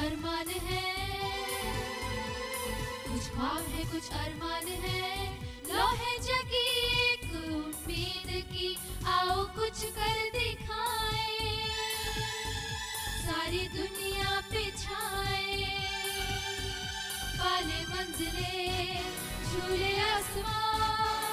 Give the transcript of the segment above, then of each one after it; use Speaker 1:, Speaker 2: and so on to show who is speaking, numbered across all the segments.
Speaker 1: अरमान है, कुछ ख्वाब है, कुछ अरमान है, लो है जगी एक उम्मीद की, आओ कुछ कर दिखाए, सारी दुनिया पे छाए, पाले मंजिले झूले आसमां,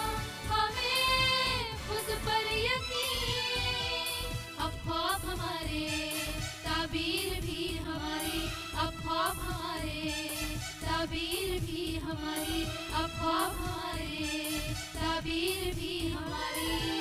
Speaker 1: हमें खुद पर यकीन, अब ख्वाब हमारे ताबीर भी हमारी, अब ख्वाब हमारे ताबीर भी हमारी, अब ख्वाब हमारे ताबीर भी हमारी।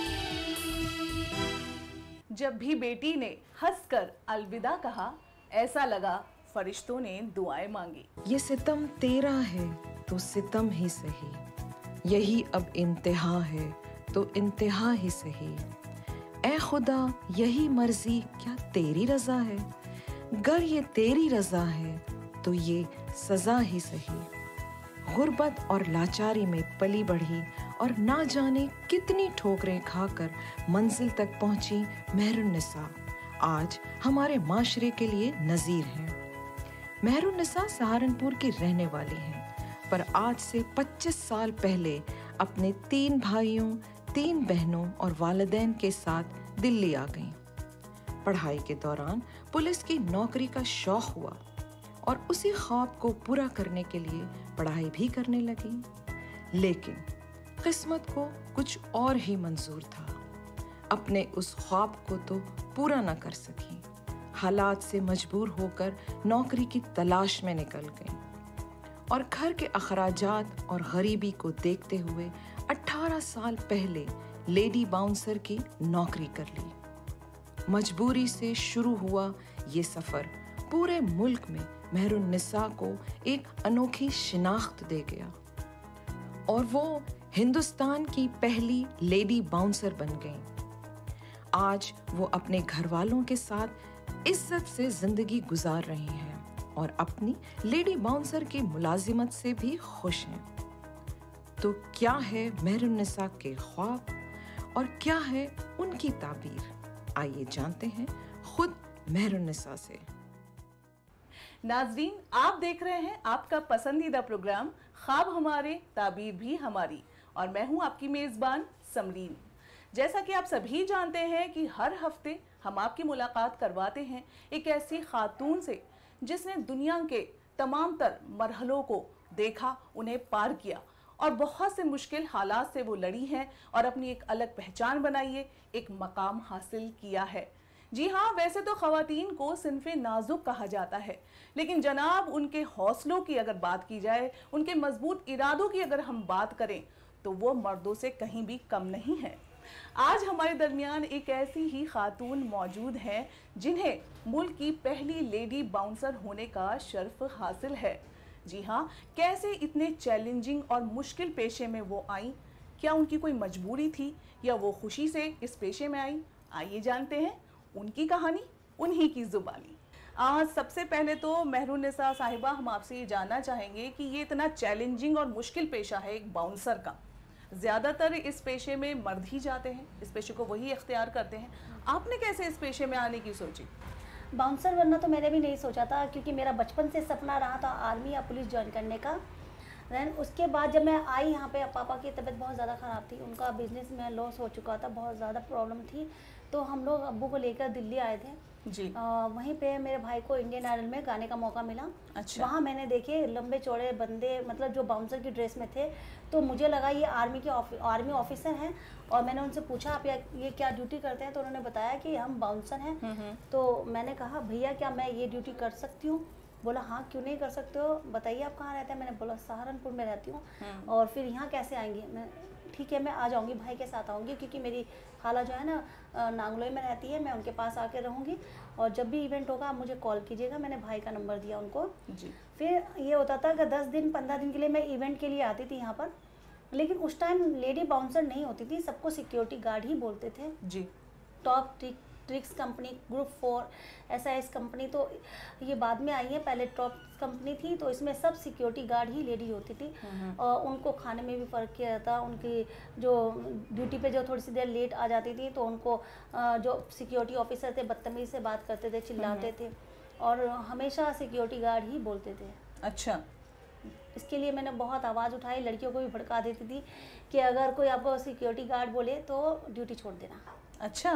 Speaker 2: जब भी बेटी ने हंसकर अलविदा कहा, ऐसा लगा फरिश्तों ने दुआएं मांगी।
Speaker 3: ये सितम तेरा है तो सितम ही सही, यही अब इंतहा है तो इंतहा ही सही, ऐ खुदा यही मर्जी क्या तेरी रजा है, गर ये तेरी रजा है तो ये सजा ही सही। गुर्बत और लाचारी में पली बढ़ी और ना जाने कितनी ठोकरें खाकर मंजिल तक पहुंची मेहरुन्निसा आज हमारे माशरे के लिए नजीर हैं। मेहरुन्निसा सहारनपुर की रहने वाली हैं, पर आज से 25 साल पहले अपने 3 भाइयों, 3 बहनों और वालिदैन के साथ दिल्ली आ गईं। पढ़ाई के दौरान पुलिस की नौकरी का शौक हुआ और उसी ख्वाब को पूरा करने के लिए पढ़ाई भी करने लगी, लेकिन किस्मत को कुछ और ही मंजूर था। अपने उस ख्वाब को तो पूरा न कर सकी, हालात से मजबूर होकर नौकरी की तलाश में निकल गई और घर के अखराजात और गरीबी को देखते हुए 18 साल पहले लेडी बाउंसर की नौकरी कर ली। मजबूरी से शुरू हुआ ये सफर पूरे मुल्क में मेहरुन्निसा को एक अनोखी शिनाख्त दे गया और वो हिंदुस्तान की पहली लेडी बाउंसर बन गईं। आज वो अपने घर वालों के साथ इज्जत से जिंदगी गुजार रही हैं और अपनी लेडी बाउंसर की मुलाजिमत से भी खुश हैं। तो क्या है मेहरुन्निसा के ख्वाब और क्या है उनकी ताबीर, आइए जानते हैं खुद मेहरुन्निसा से।
Speaker 2: नाजरीन, आप देख रहे हैं आपका पसंदीदा प्रोग्राम ख्वाब हमारे ताबीर भी हमारी और मैं हूं आपकी मेजबान समरीन। जैसा कि आप सभी जानते हैं कि हर हफ्ते हम आपकी मुलाकात करवाते हैं एक ऐसी खातून से जिसने दुनिया के तमाम तर मरहलों को देखा, उन्हें पार किया और बहुत से मुश्किल हालात से वो लड़ी हैं और अपनी एक अलग पहचान बनाई है, एक मकाम हासिल किया है। जी हाँ, वैसे तो ख़वातीन को सिन्फ़े नाजुक कहा जाता है, लेकिन जनाब उनके हौसलों की अगर बात की जाए, उनके मजबूत इरादों की अगर हम बात करें तो वो मर्दों से कहीं भी कम नहीं है। आज हमारे दरमियान एक ऐसी ही खातून मौजूद हैं जिन्हें मुल्क की पहली लेडी बाउंसर होने का शर्फ हासिल है। जी हाँ, कैसे इतने चैलेंजिंग और मुश्किल पेशे में वो आई, क्या उनकी कोई मजबूरी थी या वो खुशी से इस पेशे में आई, आइए जानते हैं उनकी कहानी उन्हीं की जुबानी। सबसे पहले तो मेहरुन्निसा साहिबा, हम आपसे ये जानना चाहेंगे कि ये इतना चैलेंजिंग और मुश्किल पेशा है एक बाउंसर का, ज़्यादातर इस पेशे में मर्द ही जाते हैं, इस पेशे को वही इख्तियार करते हैं, आपने कैसे इस पेशे में आने की सोची?
Speaker 4: बाउंसर बनना तो मैंने भी नहीं सोचा था, क्योंकि मेरा बचपन से सपना रहा था आर्मी या पुलिस ज्वाइन करने का। दैन उसके बाद जब मैं आई यहाँ पे, पापा की तबीयत बहुत ज़्यादा ख़राब थी, उनका बिजनेस में लॉस हो चुका था, बहुत ज़्यादा प्रॉब्लम थी, तो हम लोग अब्बू को लेकर दिल्ली आए थे
Speaker 2: जी।
Speaker 4: वहीं पे मेरे भाई को इंडियन आइडल में गाने का मौका मिला।
Speaker 2: अच्छा।
Speaker 4: वहाँ मैंने देखे लंबे चौड़े बंदे, मतलब जो बाउंसर की ड्रेस में थे, तो मुझे लगा ये आर्मी ऑफिसर हैं और मैंने उनसे पूछा आप ये क्या ड्यूटी करते हैं, तो उन्होंने बताया कि हम बाउंसर हैं। तो मैंने कहा भैया क्या मैं ये ड्यूटी कर सकती हूँ? बोला हाँ क्यों नहीं कर सकते हो, बताइए आप कहाँ रहते हैं? मैंने बोला सहारनपुर में रहती हूँ। और फिर यहाँ कैसे आएंगी? मैं ठीक है मैं आ जाऊँगी, भाई के साथ आऊँगी, क्योंकि मेरी खाला जो है ना नांगलोई में रहती है, मैं उनके पास आके रहूँगी और जब भी इवेंट होगा आप मुझे कॉल कीजिएगा। मैंने भाई का नंबर दिया उनको जी। फिर ये होता था कि 10 दिन 15 दिन के लिए मैं इवेंट के लिए आती थी यहाँ पर, लेकिन उस टाइम लेडी बाउंसर नहीं होती थी, सबको सिक्योरिटी गार्ड ही बोलते थे जी। Top tricks company, group 4, SAS company तो ये बाद में आई है, पहले टॉप कंपनी थी, तो इसमें सब सिक्योरिटी गार्ड ही लेडी होती थी। और उनको खाने में भी फ़र्क किया जाता, उनकी जो ड्यूटी पे जो थोड़ी सी देर लेट आ जाती थी तो उनको जो सिक्योरिटी ऑफिसर थे बदतमीज़ी से बात करते थे, चिल्लाते थे। और हमेशा सिक्योरिटी गार्ड ही बोलते थे।
Speaker 2: अच्छा।
Speaker 4: इसके लिए मैंने बहुत आवाज़ उठाई, लड़कियों को भी भड़का देती थी कि अगर कोई आपको सिक्योरिटी गार्ड बोले तो ड्यूटी छोड़ देना।
Speaker 2: अच्छा।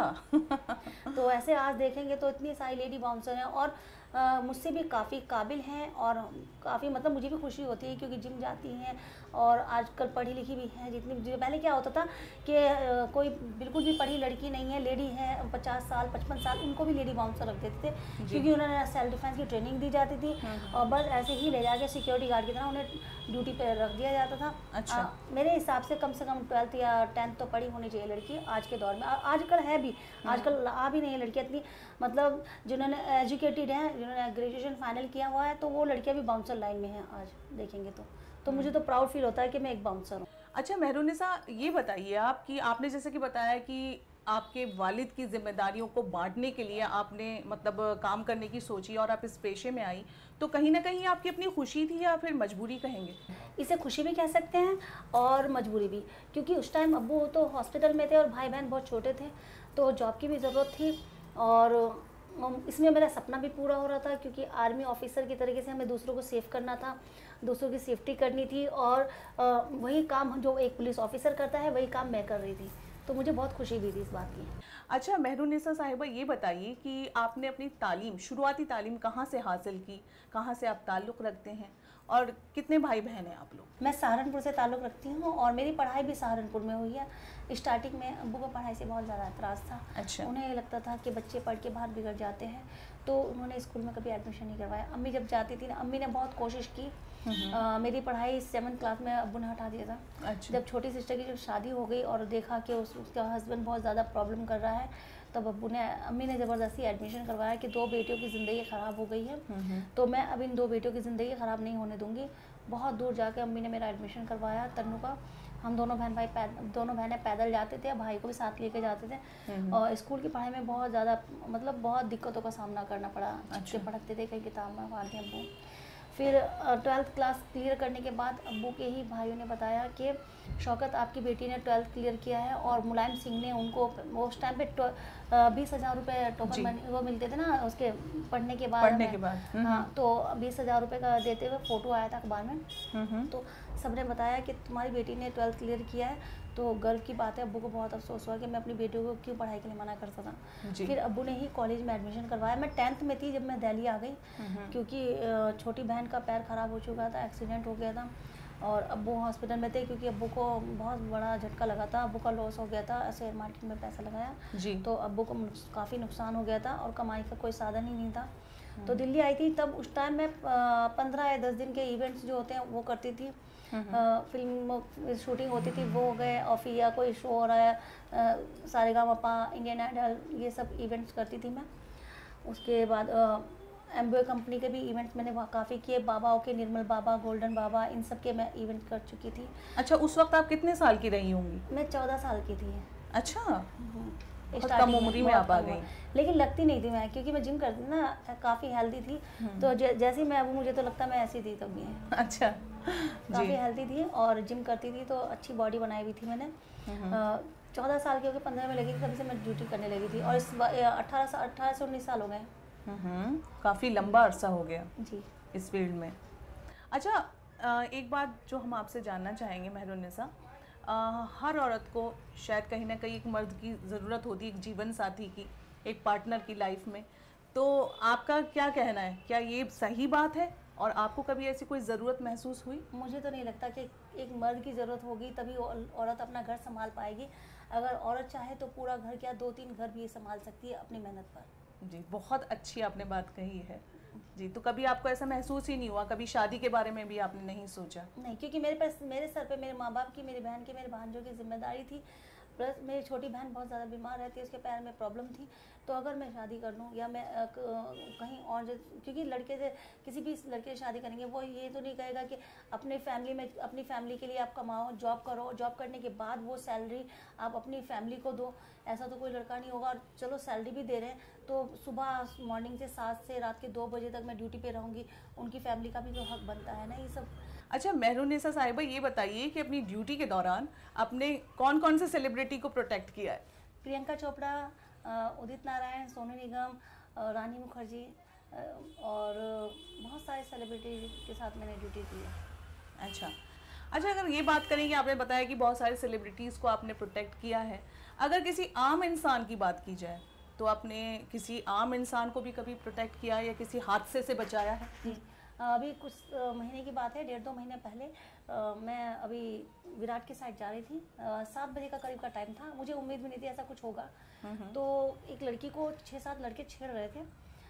Speaker 4: तो ऐसे आज देखेंगे तो इतनी सारी लेडी बाउंसर हैं और मुझसे भी काफ़ी काबिल हैं और काफ़ी मतलब मुझे भी खुशी होती है क्योंकि जिम जाती हैं और आजकल पढ़ी लिखी भी हैं जितनी जो पहले क्या होता था कि कोई बिल्कुल भी पढ़ी लड़की नहीं है, लेडी है 50 साल 55 साल, उनको भी लेडी बाउंसर रख देते थे क्योंकि उन्होंने सेल्फ डिफेंस की ट्रेनिंग दी जाती थी और बस ऐसे ही ले जाके सिक्योरिटी गार्ड की तरह उन्हें ड्यूटी पर रख दिया जाता था।
Speaker 2: अच्छा।
Speaker 4: मेरे हिसाब से कम 12th या 10th तो पढ़ी होनी चाहिए लड़की आज के दौर में। आजकल है भी, आजकल आ भी नहीं है लड़कियाँ इतनी, मतलब जिन्होंने एजुकेटेड हैं, जिन्होंने ग्रेजुएशन फाइनल किया हुआ है, तो वो लड़कियाँ भी बाउंसर लाइन में हैं आज देखेंगे तो मुझे तो प्राउड फील होता है कि मैं एक बाउंसर हूँ।
Speaker 2: अच्छा मेहरुन्निसा, ये बताइए आप कि आपने जैसे कि बताया कि आपके वालिद की जिम्मेदारियों को बांटने के लिए आपने मतलब काम करने की सोची और आप इस पेशे में आई, तो कहीं ना कहीं आपकी अपनी खुशी थी या फिर मजबूरी कहेंगे?
Speaker 4: इसे खुशी भी कह सकते हैं और मजबूरी भी, क्योंकि उस टाइम अब्बू तो हॉस्पिटल में थे और भाई बहन बहुत छोटे थे, तो जॉब की भी ज़रूरत थी और इसमें मेरा सपना भी पूरा हो रहा था क्योंकि आर्मी ऑफिसर की तरीके से हमें दूसरों को सेव करना था, दूसरों की सेफ्टी करनी थी और वही काम जो एक पुलिस ऑफिसर करता है वही काम मैं कर रही थी, तो मुझे बहुत खुशी भी थी इस बात की।
Speaker 2: अच्छा मेहरुन्निसा साहिबा, ये बताइए कि आपने अपनी तालीम, शुरुआती तालीम कहाँ से हासिल की, कहाँ से आप ताल्लुक़ रखते हैं और कितने भाई बहन हैं आप लोग?
Speaker 4: मैं सहारनपुर से ताल्लुक़ रखती हूँ और मेरी पढ़ाई भी सहारनपुर में हुई है। स्टार्टिंग में अब्बू को पढ़ाई से बहुत ज़्यादा एतराज़ था।
Speaker 2: अच्छा।
Speaker 4: उन्हें लगता था कि बच्चे पढ़ के बाहर बिगड़ जाते हैं, तो उन्होंने स्कूल में कभी एडमिशन नहीं करवाया। अम्मी जब जाती थी ना, अम्मी ने बहुत कोशिश की। मेरी पढ़ाई 7th क्लास में अब्बू ने हटा दिया था।
Speaker 2: अच्छा।
Speaker 4: जब छोटी सिस्टर की जब शादी हो गई और देखा कि उसका हस्बैंड बहुत ज़्यादा प्रॉब्लम कर रहा है, तब अम्मी ने ज़बरदस्ती एडमिशन करवाया कि 2 बेटियों की ज़िंदगी ख़राब हो गई है, तो मैं अब इन 2 बेटियों की ज़िंदगी ख़राब नहीं होने दूँगी। बहुत दूर जाके अम्मी ने मेरा एडमिशन करवाया तन्नू का। हम दोनों बहनें पैदल जाते थे, भाई को भी साथ लेके जाते थे और स्कूल की पढ़ाई में बहुत ज़्यादा मतलब बहुत दिक्कतों का सामना करना पड़ा। अच्छे पढ़ते थे, कहीं किताब मंगवाते अब्बू। फिर 12th क्लास क्लियर करने के बाद अब्बू के ही भाइयों ने बताया कि शौकत आपकी बेटी ने 12th क्लियर किया है और मुलायम सिंह ने उनको उस टाइम पे 20,000 रुपये टोकन मनी वो मिलते थे ना उसके पढ़ने के बाद। हाँ, तो 20,000 रुपये का देते हुए फ़ोटो आया था अखबार में। तो सबने बताया कि तुम्हारी बेटी ने 12th क्लियर किया है, तो गर्व की बात है। अब्बू को बहुत अफसोस हुआ कि मैं अपनी बेटी को क्यों पढ़ाई के लिए मना करता था। फिर अब्बू ने ही कॉलेज में एडमिशन करवाया। मैं 10th में थी जब मैं दिल्ली आ गई क्योंकि छोटी बहन का पैर ख़राब हो चुका था, एक्सीडेंट हो गया था और अब्बू हॉस्पिटल में थे क्योंकि अब्बू को बहुत बड़ा झटका लगा था। अब्बू का लॉस हो गया था, शेयर मार्केट में पैसा लगाया तो अब्बू को काफ़ी नुकसान हो गया था और कमाई का कोई साधन ही नहीं था। तो दिल्ली आई थी, तब उस टाइम में 15 या 10 दिन के इवेंट्स जो होते हैं वो करती थी। फिल्म शूटिंग होती थी वो हो गए और फिर या कोई शो हो रहा है, सारेगामापा, इंडियन आइडल, ये सब इवेंट्स करती थी मैं। उसके बाद एम्बो कंपनी के भी इवेंट्स मैंने वहाँ काफ़ी किए। बाबाओं के, निर्मल बाबा, गोल्डन बाबा, इन सब के मैं इवेंट कर चुकी थी।
Speaker 2: अच्छा, उस वक्त आप कितने साल की रही होंगी?
Speaker 4: मैं 14 साल की थी।
Speaker 2: अच्छा, कम उम्र में आप आ गई।
Speaker 4: लेकिन लगती नहीं थी मैं, क्योंकि मैं जिम करती थी ना, काफ़ी हेल्दी थी। तो जैसे ही मैं अब मुझे तो लगता मैं ऐसी थी तब भी।
Speaker 2: अच्छा,
Speaker 4: काफ़ी हेल्दी थी और जिम करती थी तो अच्छी बॉडी बनाई हुई थी मैंने। 14 साल की होकर 15 में लगी थी, तभी से मैं ड्यूटी करने लगी थी और इस 18 से 19 साल हो गए।
Speaker 2: काफ़ी लंबा अरसा हो गया
Speaker 4: जी
Speaker 2: इस फील्ड में। अच्छा, एक बात जो हम आपसे जानना चाहेंगे मेहरुन्निसा, हर औरत को शायद कहीं ना कहीं एक मर्द की ज़रूरत होती है, एक जीवन साथी की, एक पार्टनर की लाइफ में। तो आपका क्या कहना है, क्या ये सही बात है और आपको कभी ऐसी कोई ज़रूरत महसूस हुई?
Speaker 4: मुझे तो नहीं लगता कि एक मर्द की ज़रूरत होगी तभी औरत अपना घर संभाल पाएगी। अगर औरत चाहे तो पूरा घर क्या 2-3 घर भी संभाल सकती है अपनी मेहनत पर।
Speaker 2: जी, बहुत अच्छी आपने बात कही है जी। तो कभी आपको ऐसा महसूस ही नहीं हुआ, कभी शादी के बारे में भी आपने नहीं सोचा?
Speaker 4: नहीं, क्योंकि मेरे सर पे मेरे माँ बाप की, मेरी बहन की, मेरे भांजों की जिम्मेदारी थी। प्लस मेरी छोटी बहन बहुत ज़्यादा बीमार रहती है, उसके पैर में प्रॉब्लम थी। तो अगर मैं शादी कर लूँ या मैं कहीं और, क्योंकि लड़के से, किसी भी लड़के से शादी करेंगे वो ये तो नहीं कहेगा कि अपनी फैमिली के लिए आप कमाओ, जॉब करो, जॉब करने के बाद वो सैलरी आप अपनी फैमिली को दो। ऐसा तो कोई लड़का नहीं होगा। और चलो सैलरी भी दे रहे हैं तो सुबह मॉर्निंग से 7 से रात के 2 बजे तक मैं ड्यूटी पे रहूँगी, उनकी फैमिली का भी तो हक बनता है ना ये सब।
Speaker 2: अच्छा मेहरुन्निसा साहिबा, ये बताइए कि अपनी ड्यूटी के दौरान आपने कौन कौन से सेलिब्रिटी को प्रोटेक्ट किया है?
Speaker 4: प्रियंका चोपड़ा, उदित नारायण, सोनू निगम, रानी मुखर्जी, और बहुत सारे सेलिब्रिटी के साथ मैंने ड्यूटी की है।
Speaker 2: अच्छा अच्छा, अगर ये बात करें कि आपने बताया कि बहुत सारे सेलिब्रिटीज़ को आपने प्रोटेक्ट किया है, अगर किसी आम इंसान की बात की जाए तो आपने किसी आम इंसान को भी कभी प्रोटेक्ट किया या किसी हादसे से बचाया है?
Speaker 4: जी, अभी कुछ महीने की बात है, 1.5-2 महीने पहले मैं अभी विराट के साइड जा रही थी। 7 बजे का करीब का टाइम था, मुझे उम्मीद भी नहीं थी ऐसा कुछ होगा। तो एक लड़की को 6-7 लड़के छेड़ रहे थे।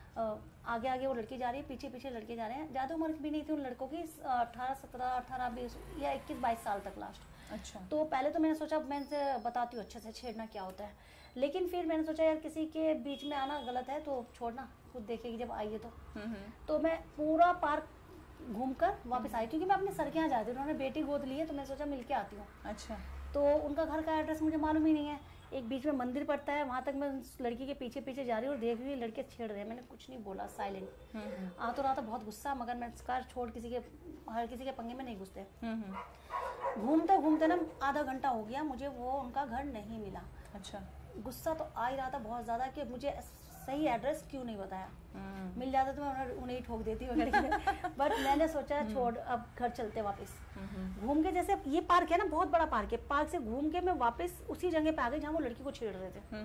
Speaker 4: आगे आगे वो लड़की जा रही है, पीछे पीछे लड़के जा रहे हैं। ज़्यादा उम्र भी नहीं थी उन लड़कों की, 18-17-18-20 या 21-22 साल तक लास्ट।
Speaker 2: अच्छा।
Speaker 4: तो पहले तो मैंने सोचा मैं इनसे बताती हूँ अच्छे से छेड़ना क्या होता है, लेकिन फिर मैंने सोचा यार किसी के बीच में आना गलत है, तो छोड़ना, खुद देखेगी जब आइए तो मैं पूरा पार्क घूमकर वापस आई, क्योंकि मैं अपने सर के यहाँ जाती हूँ, उन्होंने बेटी गोद ली है, तो मैं सोचा मिल के आती हूँ।
Speaker 2: अच्छा।
Speaker 4: तो उनका घर का एड्रेस मुझे मालूम ही नहीं है, एक बीच में मंदिर पड़ता है, वहाँ तक मैं उस लड़की के पीछे पीछे जा रही हूँ और देख रही हूँ लड़के छेड़ रहे हैं। मैंने कुछ नहीं बोला, साइलेंट। आ तो रहा था बहुत गुस्सा, मगर मैं कार छोड़ हर किसी के पंगे में नहीं घुसते। घूमते घूमते ना आधा घंटा हो गया, मुझे वो उनका घर नहीं मिला।
Speaker 2: अच्छा।
Speaker 4: गुस्सा तो आ ही रहा था बहुत ज़्यादा कि मुझे सही एड्रेस क्यों नहीं बताया। मिल जाता तो मैं उन्हें ही ठोक देती वगैरह। बट मैंने सोचा छोड़, अब घर चलते वापस। घूम के, जैसे ये पार्क है ना, बहुत बड़ा पार्क है, पार्क से घूम के मैं वापस उसी जगह पे आ गई जहाँ वो लड़की को छेड़ रहे थे।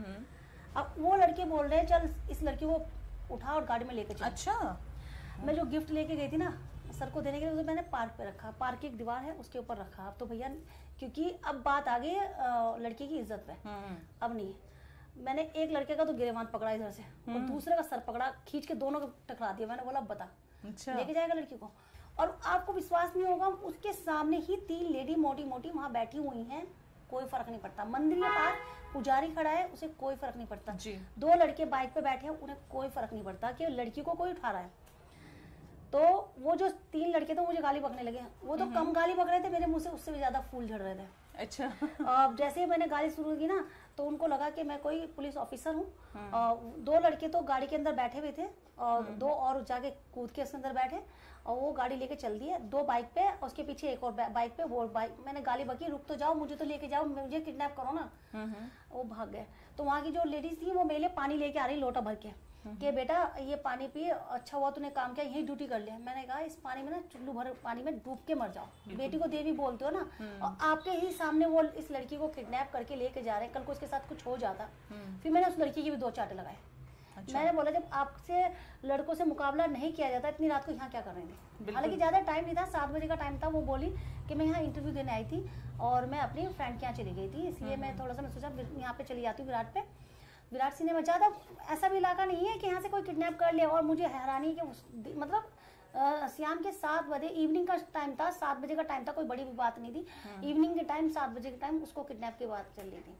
Speaker 4: अब वो लड़के बोल रहे हैं चल इस लड़की को उठा और गाड़ी में लेके चल।
Speaker 2: अच्छा।
Speaker 4: मैं जो गिफ्ट लेके गई थी ना सर को देने के लिए, तो मैंने पार्क पे रखा, पार्क की एक दीवार है उसके ऊपर रखा। अब तो भैया, क्योंकि अब बात आ गई लड़की की इज्जत पे, अब नहीं। मैंने एक लड़के का तो गिरेबान पकड़ा इधर से और दूसरे का सर पकड़ा, खींच के दोनों को टकरा दिया। मैंने बोला बता,
Speaker 2: अच्छा,
Speaker 4: लेके जाएगा लड़की को? और आपको विश्वास नहीं होगा, उसके सामने ही 3 लेडी मोटी मोटी वहां बैठी हुई हैं, कोई फर्क नहीं पड़ता। मंदिर के पास पुजारी खड़ा है, उसे कोई फर्क नहीं पड़ता। 2 लड़के बाइक पे बैठे हैं, उन्हें कोई फर्क नहीं पड़ता कि लड़की को कोई उठा रहा है। तो वो जो 3 लड़के थे मुझे गाली बकने लगे। वो तो कम गाली बक रहे थे, मेरे मुंह से उससे भी ज्यादा फूल झड़ रहे थे।
Speaker 2: अच्छा।
Speaker 4: जैसे ही मैंने गाली शुरू की ना, तो उनको लगा कि मैं कोई पुलिस ऑफिसर हूँ। 2 लड़के तो गाड़ी के अंदर बैठे हुए थे और 2 और जाके कूद के उसके अंदर बैठे और वो गाड़ी लेके चल दी है। 2 बाइक पे, उसके पीछे एक और बाइक पे। वो बाइक, मैंने गाली बकी, रुक तो जाओ, मुझे तो लेके जाओ, मुझे किडनैप करो ना। वो भाग गए। तो वहाँ की जो लेडीज थी वो मेरे लिए पानी लेके आ रही, लोटा भर के, कि बेटा ये पानी पी, अच्छा हुआ तूने काम किया, यही ड्यूटी कर लिया। मैंने कहा इस पानी में ना चुल्लू भर पानी में डूब के मर जाओ। बेटी को देवी बोलते हो ना, और आपके ही सामने वो इस लड़की को किडनैप करके लेके जा रहे हैं। कल को उसके साथ कुछ हो जाता। फिर मैंने उस लड़की की भी 2 चाटे लगाए। अच्छा। मैंने बोला जब आपसे लड़कों से मुकाबला नहीं किया जाता, इतनी रात को यहाँ क्या कर रहे थे? हालांकि ज्यादा टाइम नहीं था, 7 बजे का टाइम था। वो बोली कि मैं यहाँ इंटरव्यू देने आई थी और मैं अपनी फ्रेंड के यहाँ चली गई थी, इसलिए मैं थोड़ा सा, मैं सोचा यहाँ पे चली जाती हूँ विराट पे। विराट सिनेमा ज़्यादा ऐसा भी इलाका नहीं है कि यहाँ से कोई किडनैप कर ले। और मुझे हैरानी कि मतलब शाम के 7 बजे, इवनिंग का टाइम था, 7 बजे का टाइम था, कोई बड़ी भी बात नहीं थी। इवनिंग के टाइम 7 बजे के टाइम उसको किडनैप की बात चल रही थी।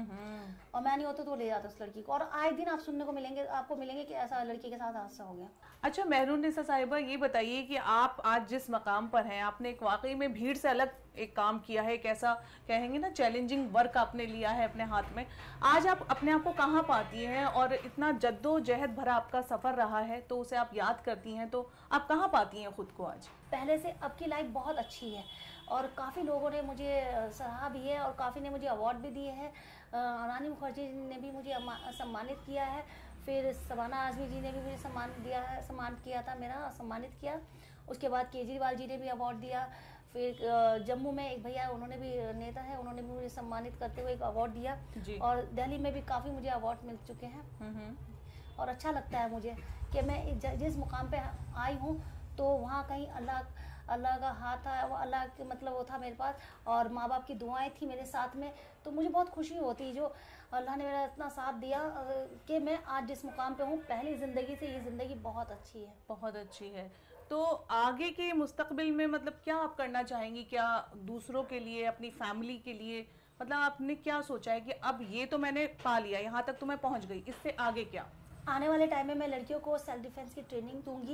Speaker 4: और मैं नहीं होता तो ले जाता उस लड़की को। और आए दिन आप सुनने को मिलेंगे, आपको मिलेंगे कि ऐसा लड़की के साथ हादसा हो गया।
Speaker 2: अच्छा मेहरुन्निसा साहिबा, ये बताइए कि आप आज जिस मकाम पर हैं, आपने एक वाकई में भीड़ से अलग एक काम किया है, एक ऐसा कहेंगे ना चैलेंजिंग वर्क आपने लिया है अपने हाथ में। आज आप अपने आप को कहाँ पाती हैं? और इतना जद्दोजहद भरा आपका सफ़र रहा है, तो उसे आप याद करती हैं, तो आप कहाँ पाती हैं खुद को आज?
Speaker 4: पहले से अब की लाइफ बहुत अच्छी है और काफ़ी लोगों ने मुझे सराहा भी है और काफ़ी ने मुझे अवार्ड भी दिए हैं। रानी मुखर्जी ने भी मुझे सम्मानित किया है, फिर शबाना आज़मी जी ने भी मुझे सम्मान किया था, मेरा सम्मानित किया। उसके बाद केजरीवाल जी ने भी अवार्ड दिया। फिर जम्मू में एक भैया, उन्होंने भी, नेता है, उन्होंने भी मुझे सम्मानित करते हुए एक अवार्ड दिया। और दिल्ली में भी काफ़ी मुझे अवार्ड मिल चुके हैं। और अच्छा लगता है मुझे कि मैं जिस मुकाम पे आई हूँ, तो वहाँ कहीं अल्लाह का हाथ था, वो अल्लाह के मतलब वो था मेरे पास, और माँ बाप की दुआएं थी मेरे साथ में। तो मुझे बहुत खुशी होती, जो अल्लाह ने मेरा इतना साथ दिया कि मैं आज जिस मुकाम पे हूँ, पहली ज़िंदगी से ये ज़िंदगी बहुत अच्छी है।
Speaker 2: बहुत अच्छी है। तो आगे के मुस्तकबिल में मतलब क्या आप करना चाहेंगी? क्या दूसरों के लिए, अपनी फैमिली के लिए, मतलब आपने क्या सोचा है कि अब ये तो मैंने पा लिया, यहाँ तक तो मैं पहुँच गई, इससे आगे क्या?
Speaker 4: आने वाले टाइम में मैं लड़कियों को सेल्फ डिफेंस की ट्रेनिंग दूंगी,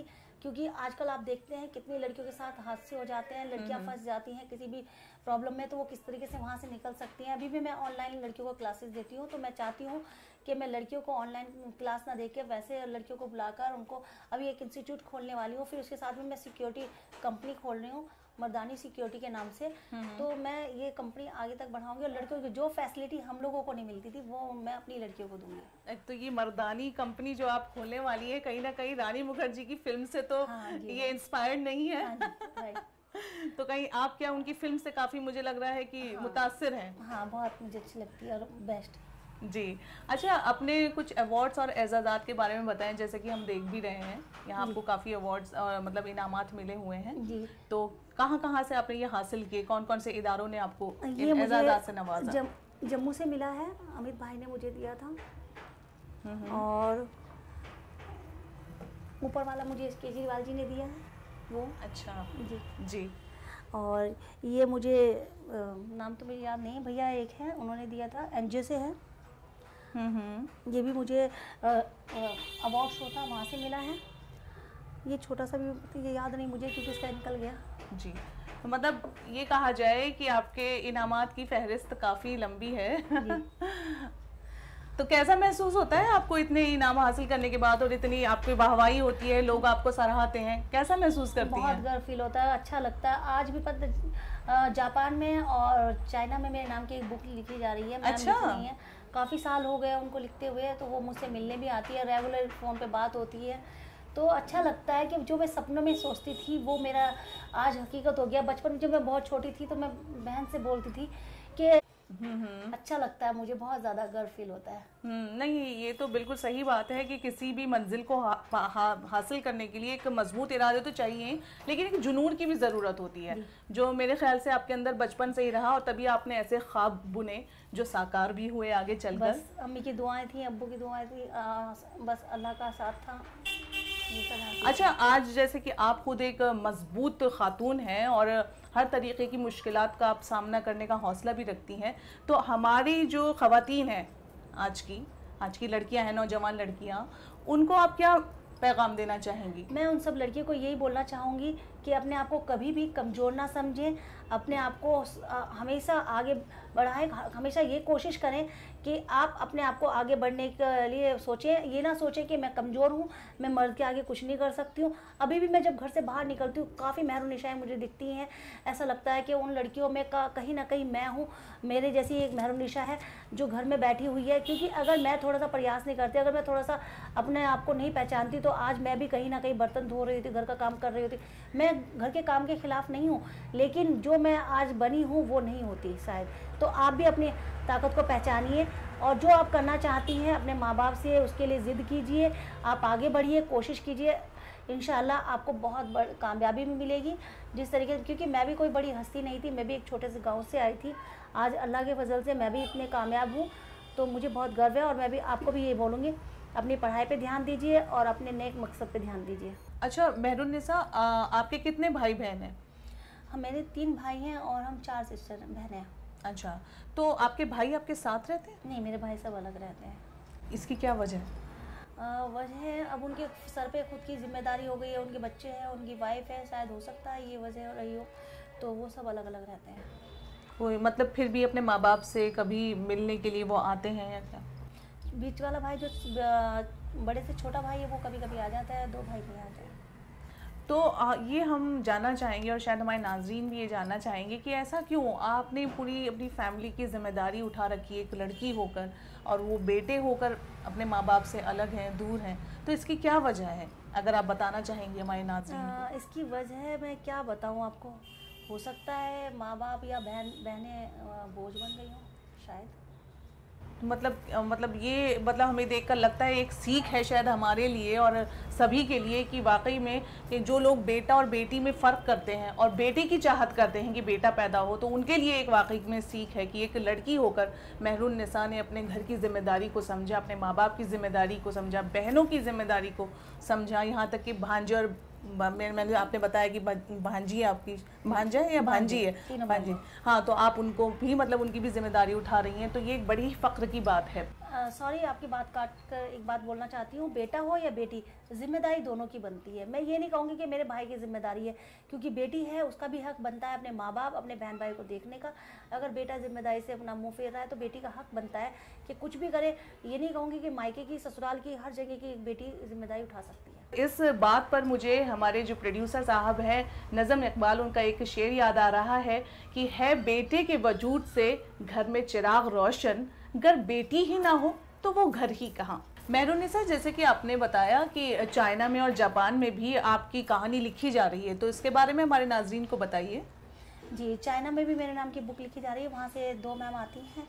Speaker 4: क्योंकि आजकल आप देखते हैं कितनी लड़कियों के साथ हादसे हो जाते हैं, लड़कियां फंस जाती हैं किसी भी प्रॉब्लम में, तो वो किस तरीके से वहाँ से निकल सकती हैं। अभी भी मैं ऑनलाइन लड़कियों को क्लासेस देती हूँ, तो मैं चाहती हूँ कि मैं लड़कियों को ऑनलाइन क्लास ना देके वैसे लड़कियों को बुलाकर उनको अभी एक इंस्टीट्यूट खोलने वाली हूँ। फिर उसके साथ में मैं सिक्योरिटी कंपनी खोल रही हूँ, मर्दानी सिक्योरिटी के नाम से। तो मैं ये कंपनी आगे तक बढ़ाऊंगी और लड़कियों की जो फैसिलिटी हम लोगों को नहीं मिलती थी वो मैं अपनी लड़कियों को दूंगी।
Speaker 2: तो ये मर्दानी कंपनी जो आप खोलने वाली है, कहीं ना कहीं रानी मुखर्जी की फिल्म से तो ये इंस्पायर्ड नहीं है?
Speaker 4: राइट।
Speaker 2: तो कहीं आप क्या उनकी फिल्म से काफी, मुझे लग रहा है कि मुतासिर हैं?
Speaker 4: हाँ, बहुत मुझे अच्छी लगती है और बेस्ट।
Speaker 2: जी। अच्छा, अपने कुछ अवार्ड्स और एजाज़ात के बारे में बताएं, जैसे कि हम देख भी रहे हैं यहाँ आपको काफ़ी अवार्ड्स और मतलब इनामात मिले हुए हैं
Speaker 4: जी।
Speaker 2: तो कहाँ से आपने ये हासिल किए, कौन कौन से इदारों ने आपको इन एजाज़ात से नवाजा?
Speaker 4: जम्मू से मिला है, अमित भाई ने मुझे दिया था, और ऊपर वाला मुझे केजरीवाल जी ने दिया है वो। अच्छा जी
Speaker 2: जी।
Speaker 4: और ये मुझे नाम तो मुझे याद नहीं, भैया एक है उन्होंने दिया था, एनजीओ से है। ये भी मुझे अवार्ड शो था वहाँ से मिला है। ये छोटा सा भी ये याद नहीं मुझे क्योंकि इसका निकल गया।
Speaker 2: जी, तो मतलब ये कहा जाए कि आपके इनामात की फहरिस्त काफ़ी लंबी है। तो कैसा महसूस होता है आपको इतने इनाम हासिल करने के बाद और इतनी आपकी वाहवाही होती है, लोग आपको सराहते हैं, कैसा महसूस करती हैं?
Speaker 4: बहुत गर्व फील होता है, अच्छा लगता है। आज भी पता जापान में और चाइना में मेरे नाम की एक बुक लिखी जा रही है।
Speaker 2: अच्छा।
Speaker 4: नहीं है, काफ़ी साल हो गए उनको लिखते हुए, तो वो मुझसे मिलने भी आती है, रेगुलर फ़ोन पे बात होती है। तो अच्छा लगता है कि जो मैं सपनों में सोचती थी वो मेरा आज हकीकत हो गया। बचपन में जब मैं बहुत छोटी थी तो मैं बहन से बोलती थी कि अच्छा लगता है, मुझे बहुत ज़्यादा गर्व फील होता है।
Speaker 2: नहीं, ये तो बिल्कुल सही बात है कि किसी भी मंजिल को हासिल करने के लिए एक मजबूत इरादे तो चाहिए, लेकिन एक जुनून की भी ज़रूरत होती है, जो मेरे ख्याल से आपके अंदर बचपन से ही रहा और तभी आपने ऐसे ख्वाब बुने जो साकार भी हुए आगे चलकर।
Speaker 4: बस अम्मी की दुआएं थी, अब्बू की दुआएं थी, बस अल्लाह का साथ था।
Speaker 2: अच्छा, आज जैसे कि आप खुद एक मजबूत खातून हैं और हर तरीके की मुश्किलात का आप सामना करने का हौसला भी रखती हैं, तो हमारी जो ख़वातीन हैं आज की लड़कियां हैं, नौजवान लड़कियां, उनको आप क्या पैगाम देना चाहेंगी?
Speaker 4: मैं उन सब लड़कियों को यही बोलना चाहूँगी कि अपने आप को कभी भी कमज़ोर ना समझें, अपने आप को हमेशा आगे बढ़ाएं, हमेशा ये कोशिश करें कि आप अपने आप को आगे बढ़ने के लिए सोचें। ये ना सोचें कि मैं कमज़ोर हूँ, मैं मर्द के आगे कुछ नहीं कर सकती हूँ। अभी भी मैं जब घर से बाहर निकलती हूँ काफ़ी मेहरुनिशाएं मुझे दिखती हैं, ऐसा लगता है कि उन लड़कियों में कहीं ना कहीं मैं हूँ, मेरे जैसी एक मेहरुनिशा है जो घर में बैठी हुई है। क्योंकि अगर मैं थोड़ा सा प्रयास नहीं करती, अगर मैं थोड़ा सा अपने आप को नहीं पहचानती, तो आज मैं भी कहीं ना कहीं बर्तन धो रही होती, घर का काम कर रही होती। मैं घर के काम के खिलाफ नहीं हूँ, लेकिन जो मैं आज बनी हूँ वो नहीं होती शायद। तो आप भी अपनी ताकत को पहचानिए और जो आप करना चाहती हैं अपने माँ बाप से उसके लिए ज़िद कीजिए, आप आगे बढ़िए, कोशिश कीजिए, इंशाल्लाह आपको बहुत बड़ी कामयाबी भी मिलेगी। जिस तरीके से, क्योंकि मैं भी कोई बड़ी हस्ती नहीं थी, मैं भी एक छोटे से गांव से आई थी, आज अल्लाह के फजल से मैं भी इतने कामयाब हूँ, तो मुझे बहुत गर्व है। और मैं भी आपको भी ये बोलूँगी, अपनी पढ़ाई पे ध्यान दीजिए और अपने नेक मकसद पे ध्यान दीजिए।
Speaker 2: अच्छा मेहरुन्निसा, आपके कितने भाई बहन हैं?
Speaker 4: मेरे 3 भाई हैं और हम 4 सिस्टर बहन हैं।
Speaker 2: अच्छा, तो आपके भाई आपके साथ रहते हैं?
Speaker 4: नहीं, मेरे भाई सब अलग रहते हैं।
Speaker 2: इसकी क्या वजह है?
Speaker 4: वजह अब उनके सर पे खुद की जिम्मेदारी हो गई है, उनके बच्चे हैं, उनकी वाइफ है, शायद हो सकता है ये वजह रही हो, तो वो सब अलग अलग रहते हैं।
Speaker 2: कोई मतलब फिर भी अपने माँ बाप से कभी मिलने के लिए वो आते हैं या क्या?
Speaker 4: बीच वाला भाई जो बड़े से छोटा भाई है वो कभी कभी आ जाता है, 2 भाई नहीं आते हैं।
Speaker 2: तो ये हम जानना चाहेंगे और शायद हमारे नाज़रीन भी ये जानना चाहेंगे कि ऐसा क्यों आपने पूरी अपनी फैमिली की जिम्मेदारी उठा रखी है एक लड़की होकर, और वो बेटे होकर अपने माँ बाप से अलग हैं, दूर हैं, तो इसकी क्या वजह है, अगर आप बताना चाहेंगे हमारे नाज़रीन को?
Speaker 4: इसकी वजह मैं क्या बताऊँ आपको, हो सकता है माँ बाप या बहनें बोझ बन गई हों शायद।
Speaker 2: मतलब ये मतलब हमें देखकर लगता है एक सीख है शायद हमारे लिए और सभी के लिए कि वाकई में कि जो लोग बेटा और बेटी में फ़र्क करते हैं और बेटे की चाहत करते हैं कि बेटा पैदा हो, तो उनके लिए एक वाकई में सीख है कि एक लड़की होकर मेहरुन्निसा ने अपने घर की जिम्मेदारी को समझा, अपने माँ बाप की जिम्मेदारी को समझा, बहनों की जिम्मेदारी को समझा, यहाँ तक कि भांजे और मैंने आपने बताया कि भांजी है आपकी, भांजा है या भांजी है? भांजी। हाँ, तो आप उनको भी मतलब उनकी भी जिम्मेदारी उठा रही हैं, तो ये एक बड़ी फ़ख्र की बात है।
Speaker 4: सॉरी, आपकी बात काट कर एक बात बोलना चाहती हूँ। बेटा हो या बेटी, जिम्मेदारी दोनों की बनती है। मैं ये नहीं कहूँगी कि मेरे भाई की जिम्मेदारी है, क्योंकि बेटी है उसका भी हक बनता है अपने माँ बाप, अपने बहन भाई को देखने का। अगर बेटा जिम्मेदारी से अपना मुंह फेर रहा है तो बेटी का हक बनता है कि कुछ भी करे। ये नहीं कहूँगी कि मायके की, ससुराल की, हर जगह की एक बेटी जिम्मेदारी उठा सकती है।
Speaker 2: इस बात पर मुझे हमारे जो प्रोड्यूसर साहब हैं नज़म इकबाल, उनका एक शेर याद आ रहा है कि है बेटे के वजूद से घर में चिराग रोशन, अगर बेटी ही ना हो तो वो घर ही कहाँ। मेहरुन्निसा, जैसे कि आपने बताया कि चाइना में और जापान में भी आपकी कहानी लिखी जा रही है, तो इसके बारे में हमारे नाजरीन को बताइए।
Speaker 4: जी, चाइना में भी मेरे नाम की बुक लिखी जा रही है। वहाँ से 2 मैम आती हैं,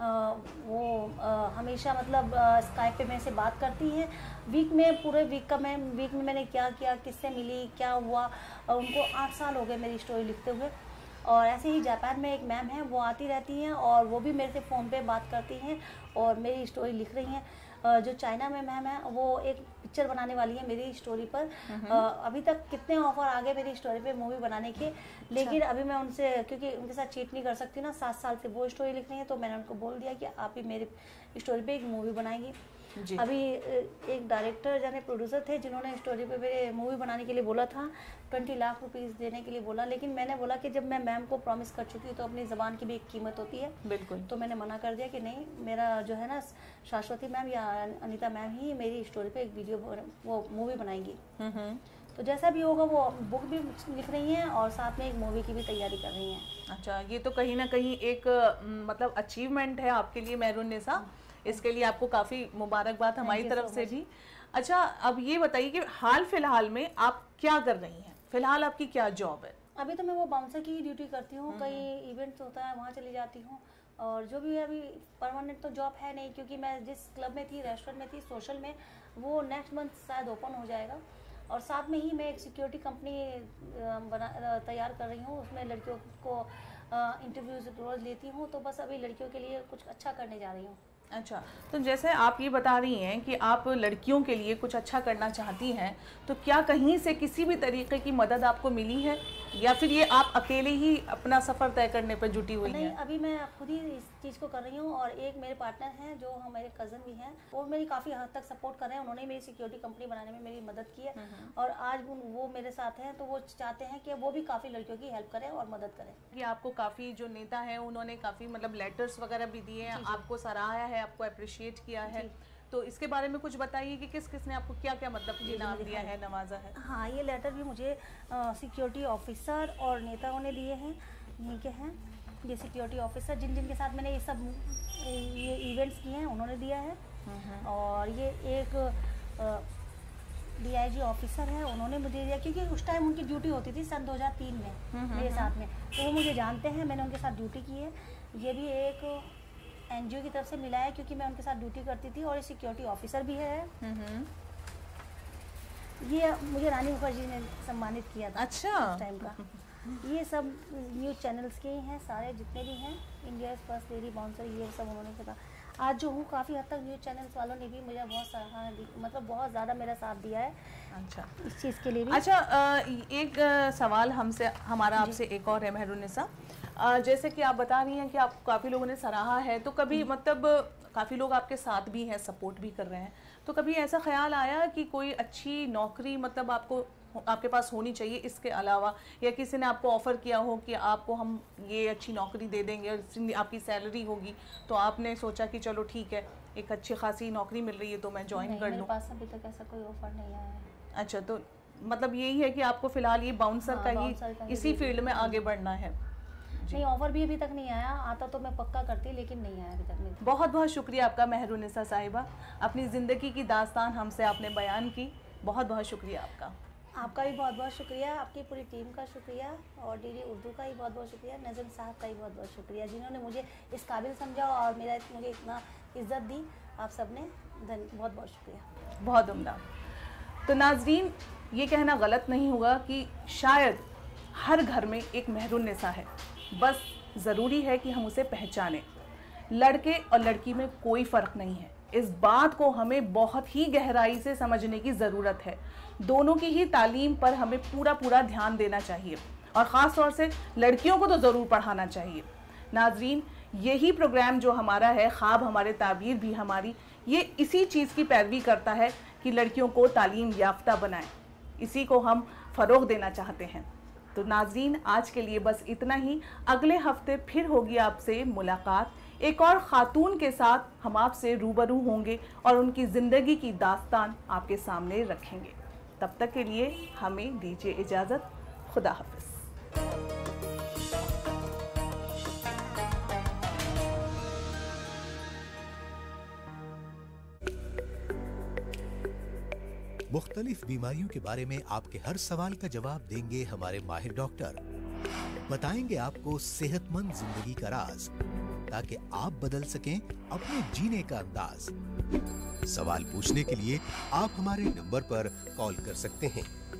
Speaker 4: वो हमेशा मतलब स्काइप पे मेरे से बात करती हैं। वीक में, पूरे वीक में मैंने क्या किया, किससे मिली, क्या हुआ, उनको 8 साल हो गए मेरी स्टोरी लिखते हुए। और ऐसे ही जापान में एक मैम है, वो आती रहती हैं और वो भी मेरे से फ़ोन पे बात करती हैं और मेरी स्टोरी लिख रही हैं। जो चाइना में मैम है वो एक पिक्चर बनाने वाली है मेरी स्टोरी पर। अभी तक कितने ऑफर आ गए मेरी स्टोरी पे मूवी बनाने के, लेकिन अभी मैं उनसे, क्योंकि उनके साथ चीट नहीं कर सकती ना, 7 साल से वो स्टोरी लिख रही है, तो मैंने उनको बोल दिया कि आप ही मेरे स्टोरी पे एक मूवी बनाएंगी। अभी एक डायरेक्टर यानी प्रोड्यूसर थे जिन्होंने स्टोरी पे मेरे मूवी बनाने के लिए बोला था, 20 लाख रुपीस देने के लिए बोला, लेकिन मैंने बोला कि जब मैं मैम को प्रॉमिस कर चुकी हूँ तो अपनी ज़बान की भी एक कीमत होती है।
Speaker 2: बिल्कुल।
Speaker 4: तो मैंने मना कर दिया कि नहीं, मेरा जो है ना शाश्वती मैम या अनीता मैम ही मेरी स्टोरी पे एक वीडियो, वो मूवी बनाएंगी। तो जैसा भी होगा, वो बुक भी लिख रही हैं और साथ में एक मूवी की भी तैयारी कर रही हैं।
Speaker 2: अच्छा, ये तो कहीं ना कहीं एक मतलब अचीवमेंट है आपके लिए मेहरुन्निसा, इसके लिए आपको काफ़ी मुबारकबाद हमारी तरफ से भी। अच्छा, अब ये बताइए कि हाल फिलहाल में आप क्या कर रही हैं? फिलहाल आपकी क्या जॉब है?
Speaker 4: अभी तो मैं वो बाउंसर की ड्यूटी करती हूँ, कई इवेंट्स होता है वहाँ चली जाती हूँ, और जो भी है अभी परमानेंट तो जॉब है नहीं, क्योंकि मैं जिस क्लब में थी, रेस्टोरेंट में थी, सोशल में, वो नेक्स्ट मंथ शायद ओपन हो जाएगा। और साथ में ही मैं एक सिक्योरिटी कंपनी तैयार कर रही हूँ, उसमें लड़कियों को इंटरव्यूज रोज़ लेती हूँ, तो बस अभी लड़कियों के लिए कुछ अच्छा करने जा रही हूँ।
Speaker 2: अच्छा, तो जैसे आप ये बता रही हैं कि आप लड़कियों के लिए कुछ अच्छा करना चाहती हैं, तो क्या कहीं से किसी भी तरीके की मदद आपको मिली है, या फिर ये आप अकेले ही अपना सफ़र तय करने पर जुटी हुई हैं?
Speaker 4: नहीं, अभी मैं खुद ही इस चीज़ को कर रही हूँ, और एक मेरे पार्टनर हैं जो हम मेरे कज़न भी हैं, वो मेरी काफ़ी हद तक सपोर्ट कर रहे हैं। उन्होंने मेरी सिक्योरिटी कंपनी बनाने में मेरी मदद की है, और आज वो मेरे साथ हैं, तो वो चाहते हैं कि वो भी काफ़ी लड़कियों की हेल्प करें और मदद करें।
Speaker 2: कि आपको काफ़ी जो नेता हैं उन्होंने काफ़ी मतलब लेटर्स वगैरह भी दिए हैं, आपको सराहा है, आपको अप्रिशिएट किया है, तो इसके बारे में कुछ बताइए कि किस किस ने आपको क्या क्या मतलब इनाम दिया है, नवाजा है?
Speaker 4: हाँ, ये लेटर भी मुझे सिक्योरिटी ऑफिसर और नेताओं ने दिए हैं, यहीं के हैं ये सिक्योरिटी ऑफिसर, जिन जिन के साथ मैंने ये इवेंट्स किए हैं उन्होंने दिया है। और ये एक DIG ऑफिसर है, उन्होंने मुझे दिया, क्योंकि उस टाइम उनकी ड्यूटी होती थी सन 2003 में मेरे साथ में, तो वो मुझे जानते हैं, मैंने उनके साथ ड्यूटी की है। ये भी एक NGO की तरफ से मिला है, क्योंकि मैं उनके साथ ड्यूटी करती थी, और ये सिक्योरिटी ऑफिसर भी है। ये मुझे रानी मुखर्जी ने सम्मानित किया था।
Speaker 2: अच्छा,
Speaker 4: उस टाइम का। ये सब न्यूज़ चैनल्स के ही हैं, सारे जितने भी हैं, इंडिया फर्स्ट लेडी बाउंसर, ये सब उन्होंने कहा। आज जो हूँ, काफ़ी हद तक न्यूज़ चैनल्स वालों ने भी मुझे बहुत सराहना दी, मतलब बहुत ज़्यादा मेरा साथ दिया है।
Speaker 2: अच्छा,
Speaker 4: इस चीज़ के लिए भी।
Speaker 2: अच्छा, एक सवाल हमारा आपसे एक और है मेहरुन्निसा, जैसे कि आप बता रही हैं कि आप काफ़ी लोगों ने सराहा है, तो कभी मतलब काफ़ी लोग आपके साथ भी हैं, सपोर्ट भी कर रहे हैं, तो कभी ऐसा ख्याल आया कि कोई अच्छी नौकरी मतलब आपके पास होनी चाहिए इसके अलावा, या किसी ने आपको ऑफ़र किया हो कि आपको हम ये अच्छी नौकरी दे देंगे और आपकी सैलरी होगी, तो आपने सोचा कि चलो ठीक है, एक अच्छी खासी नौकरी मिल रही है तो मैं ज्वाइन कर लूँ?
Speaker 4: मेरे पास अभी तक ऐसा कोई ऑफर नहीं आया है।
Speaker 2: अच्छा, तो मतलब यही है कि आपको फ़िलहाल ये बाउंसर का ही इसी फील्ड में आगे बढ़ना है?
Speaker 4: नहीं, ऑफर भी अभी तक नहीं आया, आता तो मैं पक्का करती, लेकिन नहीं आया अभी तक मेरे।
Speaker 2: बहुत बहुत शुक्रिया आपका मेहरुन्निसा साहिबा, अपनी ज़िंदगी की दास्तान हमसे आपने बयान की, बहुत बहुत शुक्रिया आपका।
Speaker 4: आपका भी बहुत बहुत शुक्रिया, आपकी पूरी टीम का शुक्रिया, और DD उर्दू का भी बहुत बहुत शुक्रिया, नज़म साहब का भी बहुत बहुत शुक्रिया, जिन्होंने मुझे इस काबिल समझा और मुझे इतना इज़्ज़त दी। आप सब ने बहुत बहुत शुक्रिया।
Speaker 2: बहुत उम्दा। तो नाज़रीन, ये कहना गलत नहीं होगा कि शायद हर घर में एक मेहरुन्निसा है, बस ज़रूरी है कि हम उसे पहचानें। लड़के और लड़की में कोई फ़र्क नहीं है, इस बात को हमें बहुत ही गहराई से समझने की ज़रूरत है। दोनों की ही तालीम पर हमें पूरा ध्यान देना चाहिए, और ख़ास तौर से लड़कियों को तो ज़रूर पढ़ाना चाहिए। नाज़रीन, यही प्रोग्राम जो हमारा है ख्वाब हमारे ताबीर भी हमारी, ये इसी चीज़ की पैरवी करता है कि लड़कियों को तालीम याफ्ता बनाएं। इसी को हम फ़रोग़ देना चाहते हैं। तो नाज़रीन, आज के लिए बस इतना ही। अगले हफ्ते फिर होगी आपसे मुलाकात। एक और ख़ातून के साथ हम आपसे रूबरू होंगे और उनकी ज़िंदगी की दास्तान आपके सामने रखेंगे। तब तक के लिए हमें दीजिए इजाज़त। खुदा हाफ़िज़।
Speaker 5: मुख्तलिफ बीमारियों के बारे में आपके हर सवाल का जवाब देंगे हमारे माहिर डॉक्टर। बताएंगे आपको सेहतमंद जिंदगी का राज, ताकि आप बदल सकें अपने जीने का अंदाज। सवाल पूछने के लिए आप हमारे नंबर पर कॉल कर सकते हैं